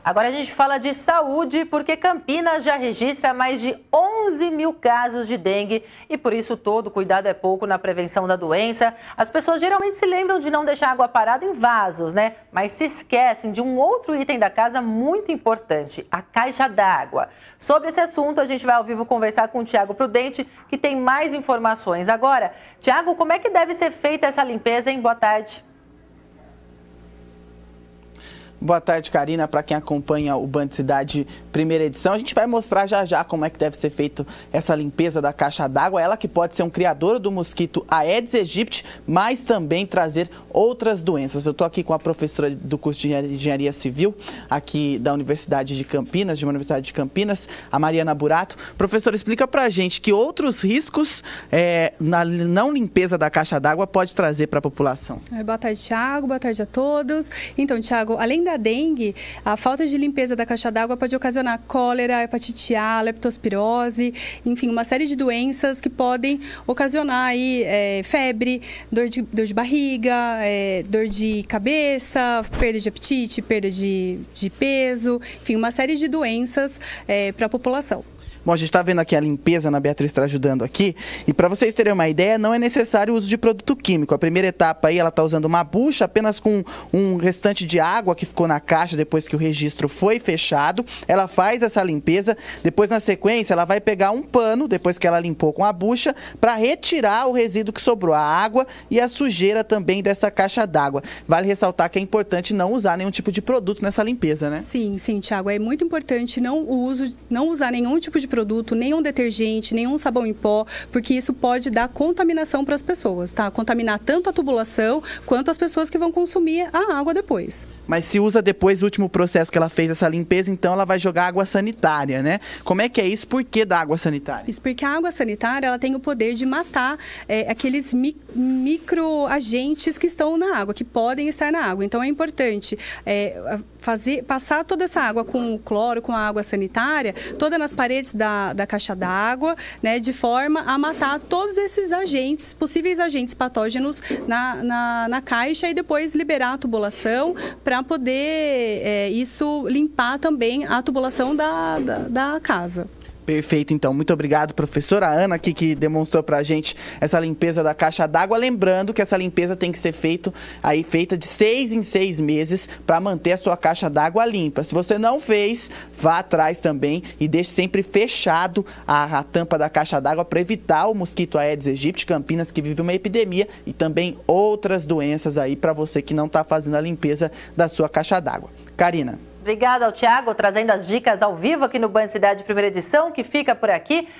Agora a gente fala de saúde, porque Campinas já registra mais de 11 mil casos de dengue e por isso todo cuidado é pouco na prevenção da doença. As pessoas geralmente se lembram de não deixar água parada em vasos, né? Mas se esquecem de um outro item da casa muito importante, a caixa d'água. Sobre esse assunto, a gente vai ao vivo conversar com o Tiago Prudente, que tem mais informações. Agora, Tiago, como é que deve ser feita essa limpeza, hein? Boa tarde. Boa tarde, Karina. Para quem acompanha o Band Cidade primeira edição, a gente vai mostrar já já como é que deve ser feita essa limpeza da caixa d'água. Ela que pode ser um criador do mosquito Aedes aegypti, mas também trazer outras doenças. Eu estou aqui com a professora do curso de Engenharia Civil, aqui da Universidade de Campinas, a Mariana Burato. Professora, explica para a gente que outros riscos na não limpeza da caixa d'água pode trazer para a população. Boa tarde, Tiago. Boa tarde a todos. Então, Tiago, além da dengue, a falta de limpeza da caixa d'água pode ocasionar cólera, hepatite A, leptospirose, enfim, uma série de doenças que podem ocasionar aí, febre, dor de barriga, dor de cabeça, perda de apetite, perda de peso, enfim, uma série de doenças para a população. Bom, a gente está vendo aqui a limpeza, a Ana Beatriz está ajudando aqui. E para vocês terem uma ideia, não é necessário o uso de produto químico. A primeira etapa aí, ela está usando uma bucha apenas com um restante de água que ficou na caixa depois que o registro foi fechado. Ela faz essa limpeza. Depois, na sequência, ela vai pegar um pano, depois que ela limpou com a bucha, para retirar o resíduo que sobrou, a água e a sujeira também dessa caixa d'água. Vale ressaltar que é importante não usar nenhum tipo de produto nessa limpeza, né? Sim, Tiago. É muito importante não usar nenhum tipo de produto, nenhum detergente, nenhum sabão em pó, porque isso pode dar contaminação para as pessoas, tá? Contaminar tanto a tubulação quanto as pessoas que vão consumir a água depois. Mas se usa depois do último processo que ela fez essa limpeza, então ela vai jogar água sanitária, né? Como é que é isso? Por que da água sanitária? Isso porque a água sanitária, ela tem o poder de matar aqueles microagentes que estão na água, que podem estar na água. Então é importante passar toda essa água com o cloro, com a água sanitária, toda nas paredes da caixa d'água, né, de forma a matar todos esses agentes, possíveis agentes patógenos na caixa e depois liberar a tubulação para poder isso limpar também a tubulação da casa. Perfeito, então. Muito obrigado, professora Ana, aqui que demonstrou pra gente essa limpeza da caixa d'água. Lembrando que essa limpeza tem que ser feita de 6 em 6 meses para manter a sua caixa d'água limpa. Se você não fez, vá atrás também e deixe sempre fechado a tampa da caixa d'água para evitar o mosquito Aedes aegypti, Campinas, que vive uma epidemia, e também outras doenças aí para você que não está fazendo a limpeza da sua caixa d'água. Karina. Obrigada ao Tiago, trazendo as dicas ao vivo aqui no Band Cidade Primeira Edição, que fica por aqui.